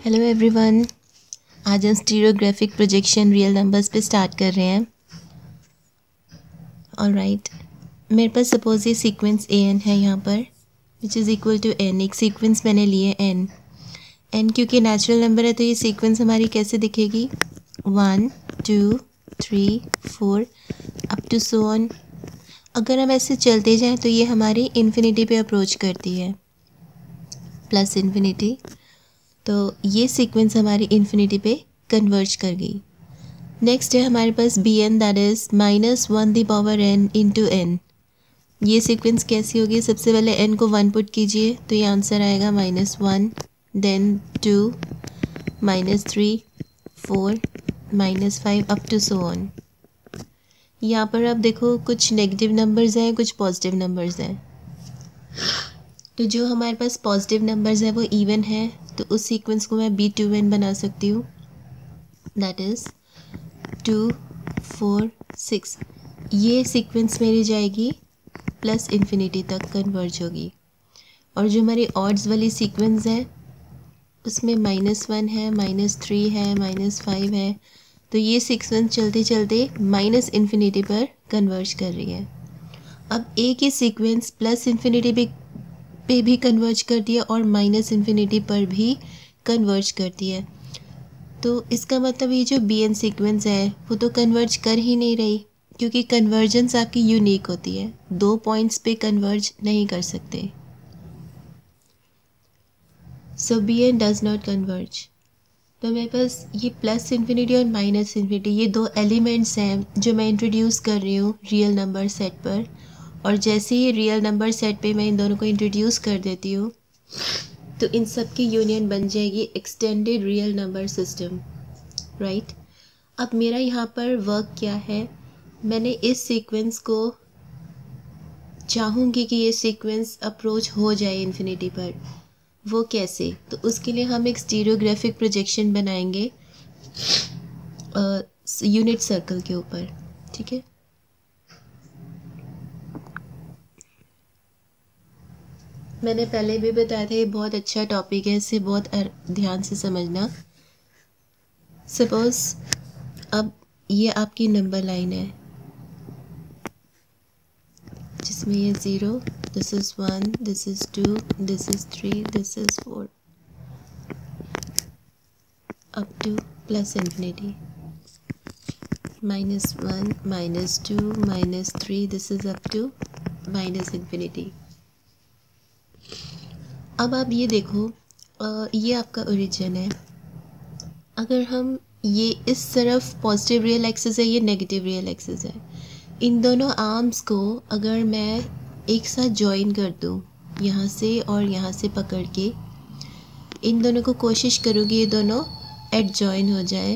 Hello everyone, आज हम stereographic projection real numbers पे स्टार्ट कर रहे हैं। ऑलराइट, मेरे पास सपोज ये सीक्वेंस an है यहाँ पर which is equal to n। एक सीक्वेंस मैंने लिए n क्योंकि नेचुरल नंबर है तो ये सीक्वेंस हमारी कैसे दिखेगी 1 2 3 4 अप टू सो ऑन। अगर हम ऐसे चलते जाएं तो ये हमारी इन्फिनिटी पे अप्रोच करती है, प्लस इन्फिनिटी। तो ये सीक्वेंस हमारी इन्फिनिटी पे कन्वर्ज कर गई। नेक्स्ट है हमारे पास B N, that is -1n into n। ये सीक्वेंस कैसी होगी? सबसे पहले n को 1 पुट कीजिए तो ये आंसर आएगा -1, then 2, -3, 4, -5 up to so on. यहाँ पर आप देखो कुछ नेगेटिव नंबर्स हैं, कुछ पॉजिटिव नंबर्स हैं। तो जो हमारे पास पॉजिटिव नंबर्स है वो इवन है, तो उस सीक्वेंस को मैं B2n बना सकती हूँ, दैट इज़ 2, 4, 6। ये सीक्वेंस मेरी जाएगी प्लस इन्फिनिटी तक कन्वर्ज होगी। और जो हमारी ऑड्स वाली सीक्वेंस है उसमें -1 है, -3 है, -5 है, तो ये सीक्वेंस चलते चलते माइनस इन्फिनिटी पर कन्वर्ज कर रही है। अब एक ही सीक्वेंस प्लस इन्फिनिटी पे भी कन्वर्ज करती है और माइनस इन्फिनिटी पर भी कन्वर्ज करती है। तो इसका मतलब ये जो बी एन सीक्वेंस है वो तो कन्वर्ज कर ही नहीं रही, क्योंकि कन्वर्जेंस आपकी यूनिक होती है, 2 पॉइंट्स पे कन्वर्ज नहीं कर सकते। So B N does not converge. तो मेरे पास ये प्लस इन्फिनिटी और माइनस इन्फिनिटी ये दो एलिमेंट्स हैं जो मैं इंट्रोड्यूस कर रही हूँ रियल नंबर सेट पर। और जैसे ही रियल नंबर सेट पे मैं इन दोनों को इंट्रोड्यूस कर देती हूँ तो इन सब की यूनियन बन जाएगी extended real number system, right. अब मेरा यहाँ पर वर्क क्या है, मैंने इस सीक्वेंस को चाहूँगी कि ये सीक्वेंस अप्रोच हो जाए इन्फिनिटी पर। वो कैसे? तो उसके लिए हम एक स्टीरियोग्राफिक प्रोजेक्शन बनाएंगे यूनिट सर्कल के ऊपर, ठीक है। मैंने पहले भी बताया था ये बहुत अच्छा टॉपिक है, इसे बहुत ध्यान से समझना। सपोज अब ये आपकी नंबर लाइन है जिसमें ये 0, this is 1, this is 2, this is 3, this is 4 up to plus infinity, -1, -2, -3, this is up to minus infinity. अब आप ये देखो, ये आपका ओरिजिन है। अगर हम ये इस तरफ पॉजिटिव रियल एक्सिस है, ये नेगेटिव रियल एक्सिस है, इन दोनों आर्म्स को अगर मैं एक साथ जॉइन कर दूँ यहाँ से और यहाँ से पकड़ के, इन दोनों को कोशिश करूँगी ये दोनों एडजॉइन हो जाए,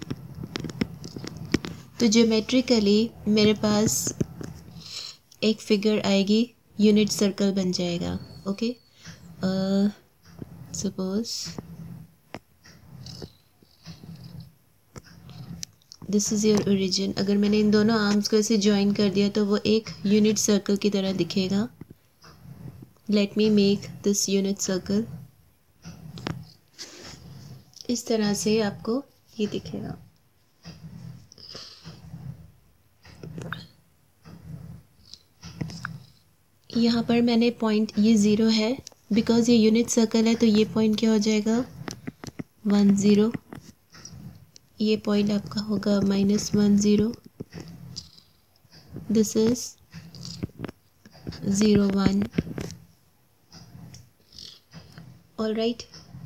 तो ज्योमेट्रिकली मेरे पास एक फिगर आएगी, यूनिट सर्कल बन जाएगा। Okay, suppose this is your origin. अगर मैंने इन दोनों आर्म्स को ऐसे ज्वाइन कर दिया तो वो एक यूनिट सर्कल की तरह दिखेगा। Let me make this unit circle. इस तरह से आपको ये दिखेगा। यहाँ पर मैंने पॉइंट ये 0 है, बिकॉज ये यूनिट सर्कल है तो ये पॉइंट क्या हो जाएगा 1 0। ये पॉइंट आपका होगा -1 0, दिस इज 0 1। ऑलराइट,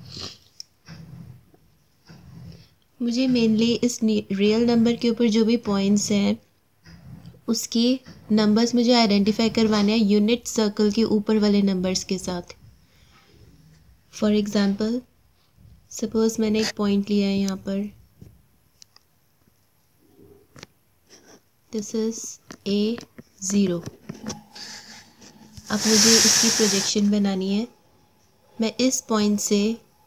मुझे मेनली इस रियल नंबर के ऊपर जो भी पॉइंट्स हैं उसकी नंबर्स मुझे आइडेंटिफाई करवाने हैं यूनिट सर्कल के ऊपर वाले नंबर्स के साथ। फॉर एग्ज़ाम्पल सपोज मैंने एक पॉइंट लिया है यहाँ पर, दिस इज़ A0। अब मुझे इसकी प्रोजेक्शन बनानी है। मैं इस पॉइंट से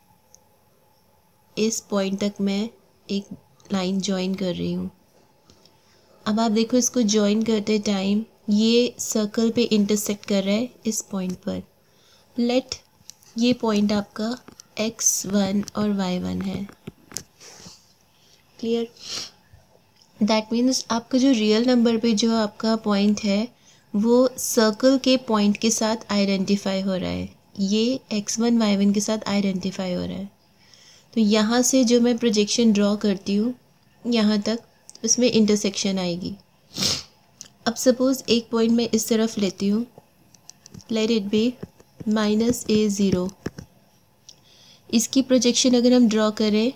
इस पॉइंट तक मैं एक लाइन जॉइन कर रही हूँ। अब आप देखो इसको जॉइन करते टाइम ये सर्कल पे इंटरसेक्ट कर रहा है इस पॉइंट पर। लेट ये पॉइंट आपका x1 और y1 है। क्लियर? दैट मीन्स आपका जो रियल नंबर पे जो आपका पॉइंट है वो सर्कल के पॉइंट के साथ आइडेंटिफाई हो रहा है, ये x1 y1 के साथ आइडेंटिफाई हो रहा है। तो यहाँ से जो मैं प्रोजेक्शन ड्रॉ करती हूँ यहाँ तक, उसमें इंटरसेक्शन आएगी। अब सपोज़ एक पॉइंट मैं इस तरफ लेती हूँ, लेट इट बी -a0। इसकी प्रोजेक्शन अगर हम ड्रॉ करें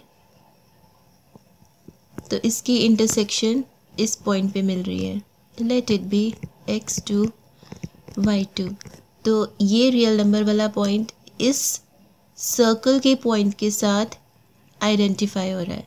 तो इसकी इंटरसेक्शन इस पॉइंट पे मिल रही है, let it be x2 y2। तो ये रियल नंबर वाला पॉइंट इस सर्कल के पॉइंट के साथ आइडेंटिफाई हो रहा है।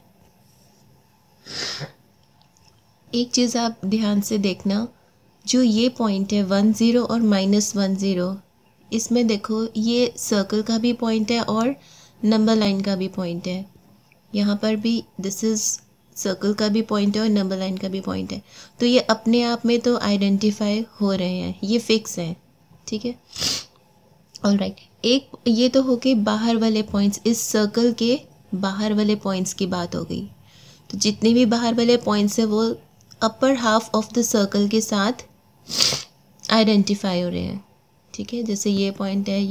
एक चीज़ आप ध्यान से देखना, जो ये पॉइंट है 10 और -10, इसमें देखो ये सर्कल का भी पॉइंट है और नंबर लाइन का भी पॉइंट है। यहाँ पर भी दिस इज़ सर्कल का भी पॉइंट है और नंबर लाइन का भी पॉइंट है। तो ये अपने आप में तो आइडेंटिफाई हो रहे हैं, ये फिक्स हैं। ठीक है, ऑलराइट। एक ये तो हो गए बाहर वाले पॉइंट्स, इस सर्कल के बाहर वाले पॉइंट्स की बात हो गई। तो जितने भी बाहर वाले पॉइंट्स हैं वो upper half of the circle के साथ आइडेंटिफाई हो रहे हैं। ठीक है, जैसे ये पॉइंट है,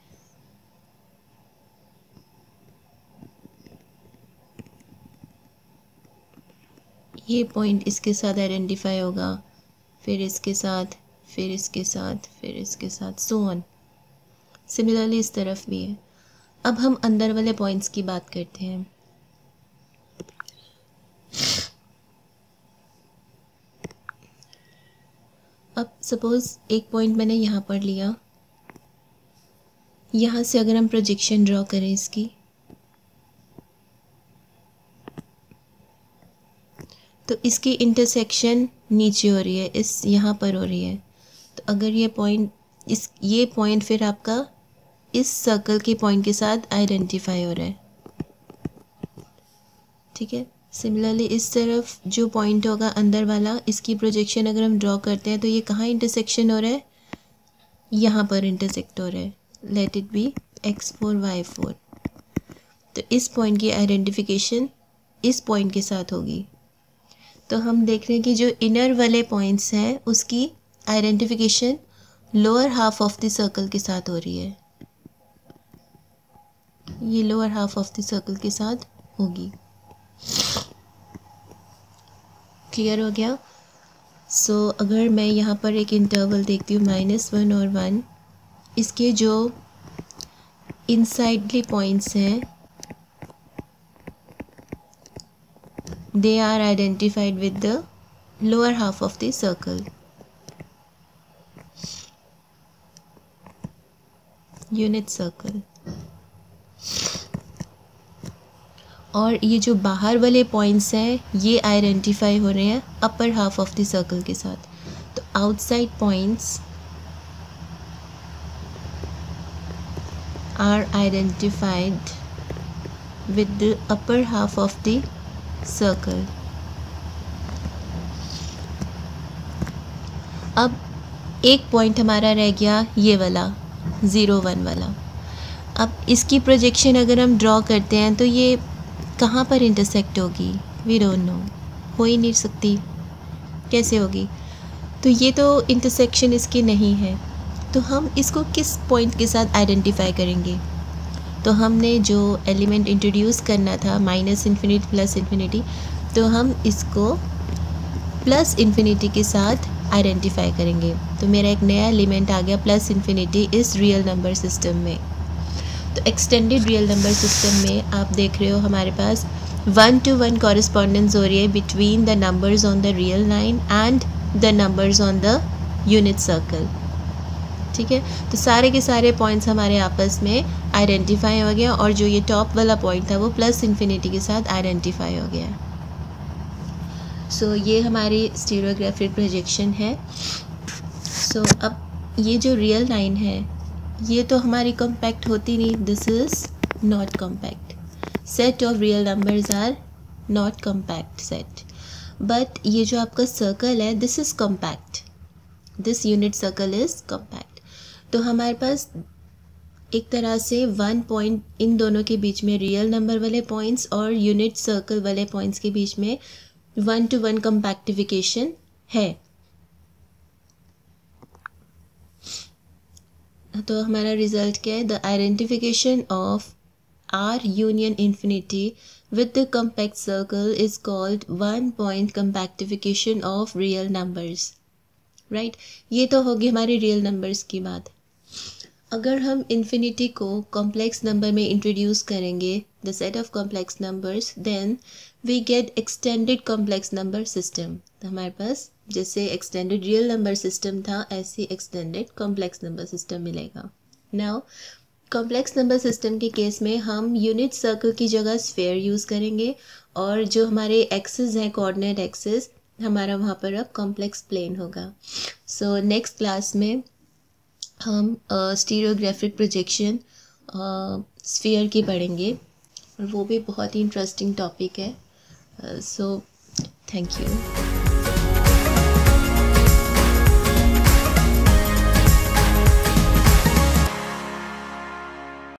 ये पॉइंट इसके साथ आइडेंटिफाई होगा, फिर इसके साथ, फिर इसके साथ, फिर इसके साथ, सो ऑन। सिमिलरली इस तरफ भी है। अब हम अंदर वाले पॉइंट्स की बात करते हैं। अब सपोज़ एक पॉइंट मैंने यहाँ पर लिया, यहाँ से अगर हम प्रोजेक्शन ड्रॉ करें इसकी, तो इसकी इंटरसेक्शन नीचे हो रही है, इस यहाँ पर हो रही है। तो अगर ये पॉइंट फिर आपका इस सर्कल के पॉइंट के साथ आइडेंटिफाई हो रहा है। ठीक है, सिमिलरली इस तरफ जो पॉइंट होगा अंदर वाला, इसकी प्रोजेक्शन अगर हम ड्रॉ करते हैं तो ये कहाँ इंटरसेक्शन हो रहा है, यहाँ पर इंटरसेक्ट हो रहा है, let it be x4 y4। तो इस पॉइंट की आइडेंटिफिकेशन इस पॉइंट के साथ होगी। तो हम देख रहे हैं कि जो इनर वाले पॉइंट्स हैं उसकी identification lower half of the circle के साथ हो रही है, ये lower half of the circle के साथ होगी। क्लियर हो गया? सो अगर मैं यहाँ पर एक इंटरवल देखती हूँ -1 और 1, इसके जो इनसाइडली पॉइंट्स हैं they are identified with the lower half of the circle, unit circle। और ये जो बाहर वाले पॉइंट्स हैं ये आइडेंटिफाई हो रहे हैं upper half of the circle के साथ। तो outside points are identified with the upper half of the circle। अब एक पॉइंट हमारा रह गया ये वाला 0 1 वाला। अब इसकी प्रोजेक्शन अगर हम ड्रॉ करते हैं तो ये कहाँ पर इंटरसेक्ट होगी, वी डोंट नो, हो ही नहीं सकती, कैसे होगी। तो ये तो इंटरसेक्शन इसकी नहीं है, तो हम इसको किस पॉइंट के साथ आइडेंटिफाई करेंगे। तो हमने जो एलिमेंट इंट्रोड्यूस करना था -∞ +∞, तो हम इसको +∞ के साथ आइडेंटिफाई करेंगे। तो मेरा एक नया एलिमेंट आ गया +∞ इस रियल नंबर सिस्टम में। तो एक्सटेंडेड रियल नंबर सिस्टम में आप देख रहे हो हमारे पास 1-to-1 कॉरेस्पॉन्डेंस हो रही है between the numbers on the real line and the numbers on the unit circle. ठीक है, तो सारे के सारे पॉइंट्स हमारे आपस में आइडेंटिफाई हो गया और जो ये टॉप वाला पॉइंट था वो +∞ के साथ आइडेंटिफाई हो गया। सो ये हमारी स्टीरियोग्राफिक प्रोजेक्शन है। सो अब ये जो रियल लाइन है ये तो हमारी कॉम्पैक्ट होती नहीं, this is not compact. Set of real numbers are not compact set, but ये जो आपका सर्कल है this is compact, this unit circle is compact. तो हमारे पास एक तरह से 1 पॉइंट इन दोनों के बीच में रियल नंबर वाले पॉइंट्स और यूनिट सर्कल वाले पॉइंट्स के बीच में 1-to-1 कंपैक्टिफिकेशन है। तो हमारा रिजल्ट क्या है? The identification of R union infinity with the compact circle is called 1 point compactification of real numbers, right? ये तो होगी हमारी रियल नंबर्स की बात। अगर हम इन्फिनिटी को कॉम्प्लेक्स नंबर में इंट्रोड्यूस करेंगे, the set of complex numbers, then we get extended complex number system. तो हमारे पास जैसे एक्सटेंडेड रियल नंबर सिस्टम था, ऐसे एक्सटेंडेड कॉम्प्लेक्स नंबर सिस्टम मिलेगा। नाउ कॉम्प्लेक्स नंबर सिस्टम के केस में हम यूनिट सर्कल की जगह स्फेयर यूज़ करेंगे और जो हमारे एक्सेस हैं, कोऑर्डिनेट एक्सेस, हमारा वहाँ पर अब कॉम्प्लेक्स प्लेन होगा। सो नेक्स्ट क्लास में हम स्टीरियोग्राफिक प्रोजेक्शन स्फीयर की पढ़ेंगे और वो भी बहुत ही इंटरेस्टिंग टॉपिक है। So thank you.